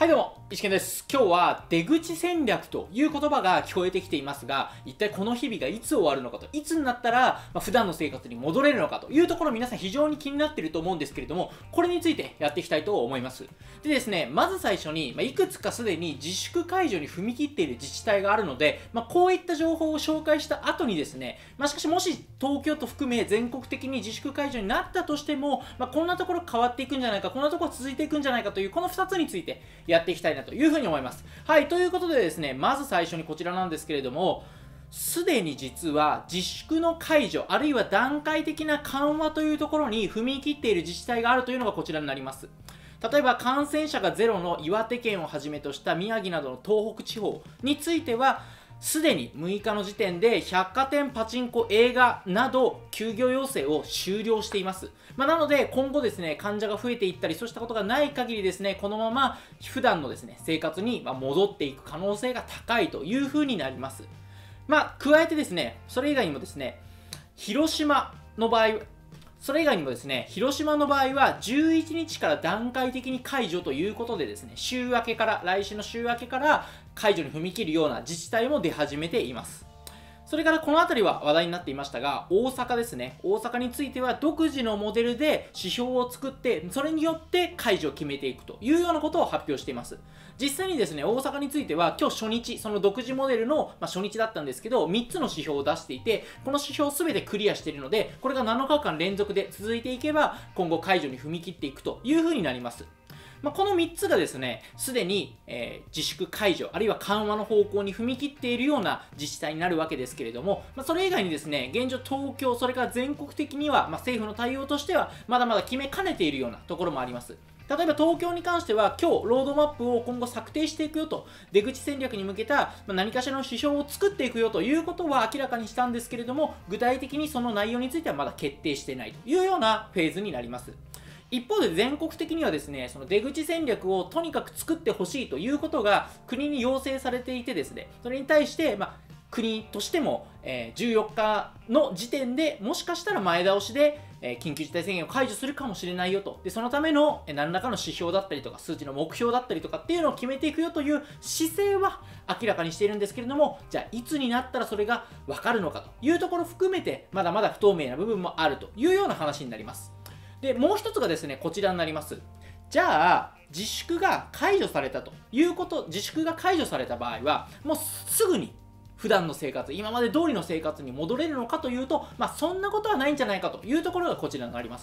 はいどうも、石健です。今日は出口戦略という言葉が聞こえてきていますが、一体この日々がいつ終わるのかと、いつになったら、普段の生活に戻れるのかというところ皆さん非常に気になっていると思うんですけれども、これについてやっていきたいと思います。でですね、まず最初に、いくつかすでに自粛解除に踏み切っている自治体があるので、こういった情報を紹介した後にですね、しかしもし東京都含め全国的に自粛解除になったとしても、こんなところ変わっていくんじゃないか、こんなところ続いていくんじゃないかという、この2つについてやっていきたいなというふうに思います。はい、ということでですね、まず最初にこちらなんですけれども、すでに実は自粛の解除、あるいは段階的な緩和というところに踏み切っている自治体があるというのがこちらになります。例えば感染者がゼロの岩手県をはじめとした宮城などの東北地方については、すでに6日の時点で百貨店、パチンコ、映画など休業要請を終了しています。なので今後ですね、患者が増えていったりそうしたことがない限りですね、このまま普段のですね、生活に戻っていく可能性が高いというふうになります。加えてですね、それ以外にもですね、広島の場合は11日から段階的に解除ということでですね、来週の週明けから解除に踏み切るような自治体も出始めています。それからこの辺りは話題になっていましたが、大阪ですね。大阪については独自のモデルで指標を作って、それによって解除を決めていくというようなことを発表しています。実際にですね、大阪については今日初日、その独自モデルの初日だったんですけど、3つの指標を出していて、この指標すべてクリアしているので、これが7日間連続で続いていけば、今後解除に踏み切っていくというふうになります。この3つがですね、すでに、自粛解除、あるいは緩和の方向に踏み切っているような自治体になるわけですけれども、それ以外にですね、現状東京、それから全国的には、政府の対応としては、まだまだ決めかねているようなところもあります。例えば東京に関しては、今日ロードマップを今後策定していくよと、出口戦略に向けた何かしらの指標を作っていくよということは明らかにしたんですけれども、具体的にその内容についてはまだ決定していないというようなフェーズになります。一方で全国的にはですね、その出口戦略をとにかく作ってほしいということが国に要請されていてですね、それに対して、国としても、14日の時点でもしかしたら前倒しで、緊急事態宣言を解除するかもしれないよと。で、そのための何らかの指標だったりとか、数値の目標だったりとかっていうのを決めていくよという姿勢は明らかにしているんですけれども、じゃあいつになったらそれがわかるのかというところを含めて、まだまだ不透明な部分もあるというような話になります。で、もう一つがですね、こちらになります。じゃあ、自粛が解除された場合は、もうすぐに普段の生活、今まで通りの生活に戻れるのかというと、そんなことはないんじゃないかというところがこちらになります。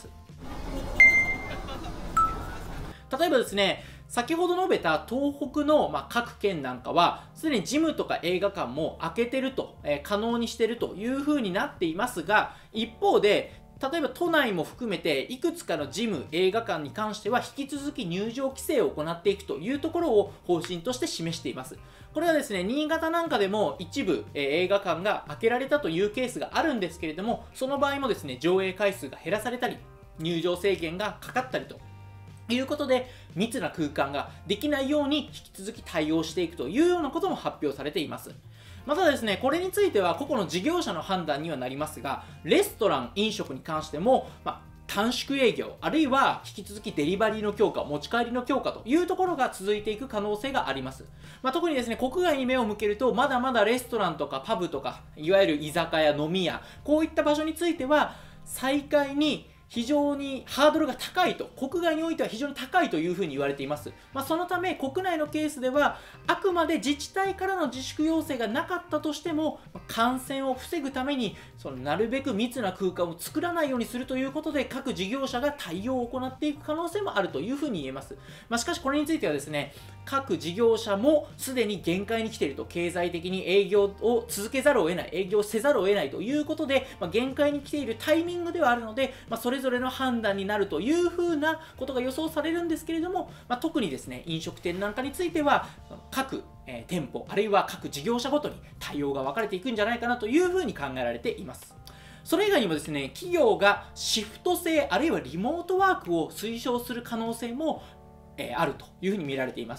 例えばですね、先ほど述べた東北の各県なんかは、すでにジムとか映画館も開けてると、可能にしてるという風になっていますが、一方で、例えば都内も含めていくつかのジム、映画館に関しては引き続き入場規制を行っていくというところを方針として示しています。これはですね、新潟なんかでも一部映画館が開けられたというケースがあるんですけれども、その場合もですね、上映回数が減らされたり、入場制限がかかったりということで、密な空間ができないように引き続き対応していくというようなことも発表されています。またですね、これについては個々の事業者の判断にはなりますが、レストラン、飲食に関しても、短縮営業、あるいは引き続きデリバリーの強化、持ち帰りの強化というところが続いていく可能性があります。特にですね、国外に目を向けると、まだまだレストランとかパブとか、いわゆる居酒屋、飲み屋、こういった場所については、再開に非常にハードルが高いと、国外においては非常に高いというふうに言われています。そのため国内のケースではあくまで自治体からの自粛要請がなかったとしても、感染を防ぐためになるべく密な空間を作らないようにするということで、各事業者が対応を行っていく可能性もあるというふうに言えます。しかしこれについてはですね、各事業者もすでに限界に来ていると、経済的に営業を続けざるを得ない、営業せざるを得ないということで、限界に来ているタイミングではあるので、それぞれの判断になるというふうなことが予想されるんですけれども、特にですね、飲食店なんかについては各店舗あるいは各事業者ごとに対応が分かれていくんじゃないかなというふうに考えられています。それ以外にもですね、企業がシフト制あるいはリモートワークを推奨する可能性もあるというふうに見られています。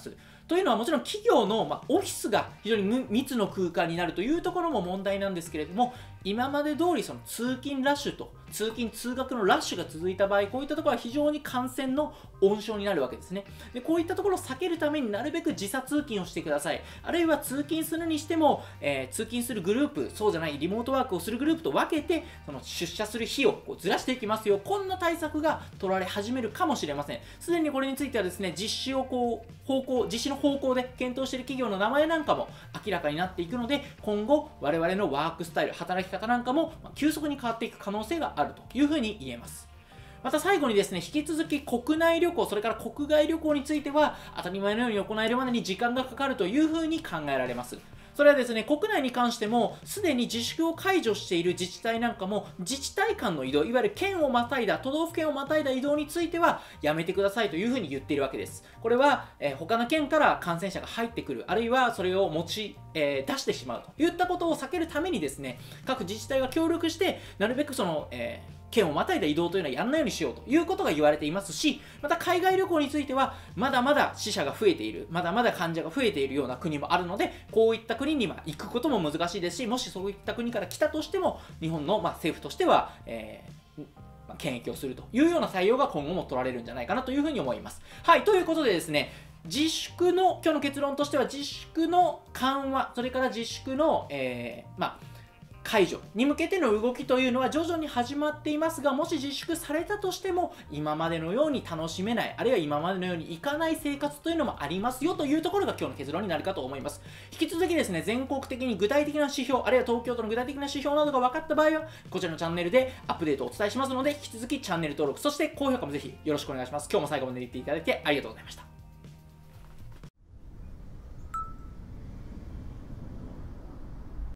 というのはもちろん企業の、オフィスが非常に密の空間になるというところも問題なんですけれども、今まで通りその通勤ラッシュと通勤通学のラッシュが続いた場合、こういったところは非常に感染の温床になるわけですね。でこういったところを避けるためになるべく時差通勤をしてください。あるいは通勤するにしても、通勤するグループ、そうじゃないリモートワークをするグループと分けてその出社する日をこうずらしていきますよ。こんな対策が取られ始めるかもしれません。すでにこれについてはですね、実施の方向で検討している企業の名前なんかも明らかになっていくので、今後我々のワークスタイル、働き方なんかも急速に変わっていく可能性があるというふうに言えます。また最後にですね、引き続き国内旅行、それから国外旅行については当たり前のように行えるまでに時間がかかるというふうに考えられます。それはですね、国内に関してもすでに自粛を解除している自治体なんかも自治体間の移動、いわゆる県をまたいだ、都道府県をまたいだ移動についてはやめてくださいというふうに言っているわけです。これは、他の県から感染者が入ってくる、あるいはそれを出してしまうといったことを避けるためにですね、各自治体が協力してなるべくその、県をまたいだ移動というのはやらないようにしようということが言われていますし、また海外旅行についてはまだまだ死者が増えている、まだまだ患者が増えているような国もあるので、こういった国に行くことも難しいですし、もしそういった国から来たとしても日本の政府としては、検疫をするというような対応が今後も取られるんじゃないかなというふうに思います。はい、ということでですね、自粛の今日の結論としては自粛の緩和、それから自粛の、解除に向けての動きというのは徐々に始まっていますが、もし自粛されたとしても今までのように楽しめない、あるいは今までのようにいかない生活というのもありますよというところが今日の結論になるかと思います。引き続きですね、全国的に具体的な指標、あるいは東京都の具体的な指標などが分かった場合はこちらのチャンネルでアップデートをお伝えしますので、引き続きチャンネル登録、そして高評価もぜひよろしくお願いします。今日も最後まで見ていただいてありがとうございました。